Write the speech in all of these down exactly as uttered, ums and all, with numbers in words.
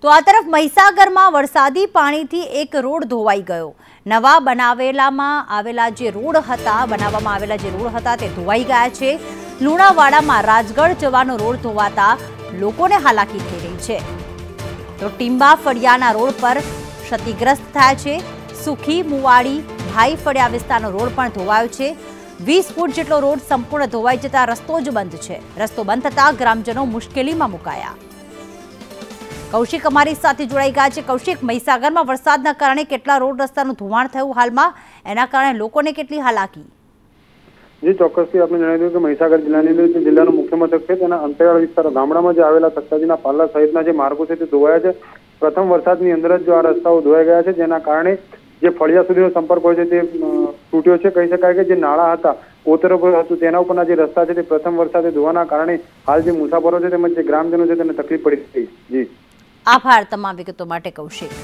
તો આ તરફ મહીસાગરમાં વરસાદી પાણીથી એક રોડ ધોવાઈ ગયો। નવા બનાવેલામાં આવેલા જે રોડ હતા બનાવવામાં આવેલા જે રોડ હતા તે ધોવાઈ ગયા છે। લુણાવાડામાં રાજગઢ જવાનો રોડ ધોવાતા લોકોને હાલાકી થઈ રહી છે। તો ટીંબા ફળિયાના રોડ પર ક્ષતિગ્રસ્ત થયા છે। સુખી મુવાડી ભાઈ ફળિયા વિસ્તારનો રોડ પણ ધોવાયો છે। વીસ ફૂટ જેટલો રોડ સંપૂર્ણ ધોવાઈ જતા રસ્તો જ બંધ છે। રસ્તો બંધ થતા ગ્રામજનો મુશ્કેલીમાં મુકાયા। કૌશિક અમારી સાથે જોડાઈ ગયા છે। કૌશિક, મહીસાગરમાં વરસાદના કારણે કેટલા રોડ રસ્તાનું ધોવાણ થયું હાલમાં, એના કારણે લોકોને કેટલી હાલાકી? જી ચોક્કસથી આપણે જણાવી દઉં કે મહીસાગર જિલ્લાની અંદર જે જિલ્લાનું મુખ્ય મથક છે તેના અંતરિયાળ વિસ્તારો ગામડામાં જે આવેલા તખ્તાજીના પાલ્લા સહિતના જે માર્ગો છે તે ધોવાયા છે। પ્રથમ વરસાદની અંદર જ જો આ રસ્તાઓ ધોવાઈ ગયા છે, જેના કારણે જે ફળિયા સુધીનો સંપર્ક હોય છે તે તૂટ્યો છે। કહી શકાય કે જે નાળા હતા કોતરો હતું તેના ઉપરના જે રસ્તા છે તે પ્રથમ વરસાદે ધોવાના કારણે હાલ જે મુસાફરો છે તેમજ જે ગ્રામજનો છે તેને તકલીફ પડી હતી। જી આભાર તમામ વિગતો માટે કૌશિક।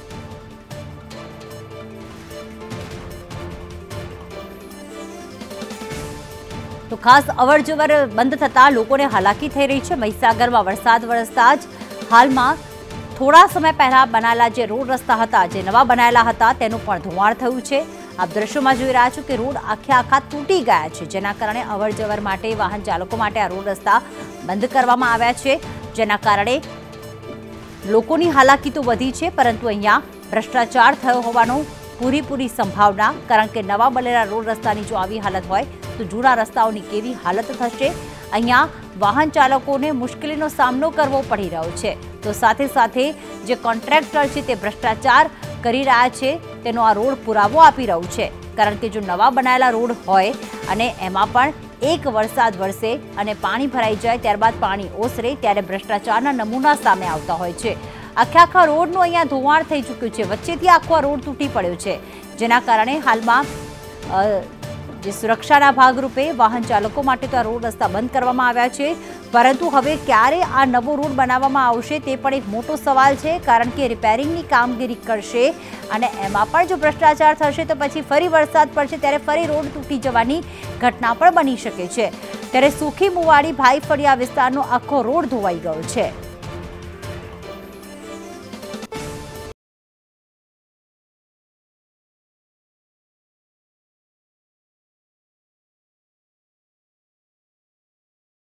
તો ખાસ અવર જવર બંધ થતા લોકોને હાલાકી થઈ રહી છે। મહીસાગરમાં વરસાદ વરસતા જ હાલમાં થોડા સમય પહેલા બનાયેલા જે રોડ રસ્તા હતા, જે નવા બનાયેલા હતા, તેનું પણ ધોવાણ થયું છે। આપ દ્રશ્યોમાં જોઈ રહ્યા છો કે રોડ આખે આખા તૂટી ગયા છે, જેના કારણે અવર જવર માટે વાહન ચાલકો માટે આ રોડ રસ્તા બંધ કરવામાં આવ્યા છે, જેના કારણે લોકોની હાલાકી તો વધી છે, પરંતુ અહીંયા ભ્રષ્ટાચાર થયો હોવાનો પૂરેપૂરી સંભાવના। કારણ કે નવા બનેલા રોડ રસ્તાની જો આવી હાલત હોય તો જૂના રસ્તાઓની કેવી હાલત થશે। અહીંયા વાહન ચાલકોને મુશ્કેલીનો સામનો કરવો પડી રહ્યો છે। તો સાથે સાથે જે કોન્ટ્રાક્ટર છે તે ભ્રષ્ટાચાર કરી રહ્યા છે તેનો આ રોડ પુરાવો આપી રહ્યું છે। કારણ કે જો નવા બનાયેલા રોડ હોય અને એમાં પણ એક વરસાદ વરસે અને પાણી ભરાઈ જાય, ત્યારબાદ પાણી ઓસરે, ત્યારે ભ્રષ્ટાચારના નમૂના સામે આવતા હોય છે। આખે આખા રોડનું અહીંયા ધોવાણ થઈ ચૂક્યું છે, વચ્ચેથી આખો આ રોડ તૂટી પડ્યો છે, જેના કારણે હાલમાં જે સુરક્ષાના ભાગરૂપે વાહન ચાલકો માટે તો આ રોડ રસ્તા બંધ કરવામાં આવ્યા છે, પરંતુ હવે ક્યારે આ નવો રોડ બનાવવામાં આવશે તે પણ એક મોટો સવાલ છે। કારણ કે રિપેરિંગની કામગીરી કરશે અને એમાં પણ જો ભ્રષ્ટાચાર થશે તો પછી ફરી વરસાદ પડશે ત્યારે ફરી રોડ તૂટી જવાની ઘટના પણ બની શકે છે। ત્યારે સુખી મુવાડી ભાઈ ફળિયા વિસ્તારનો આખો રોડ ધોવાઈ ગયો છે।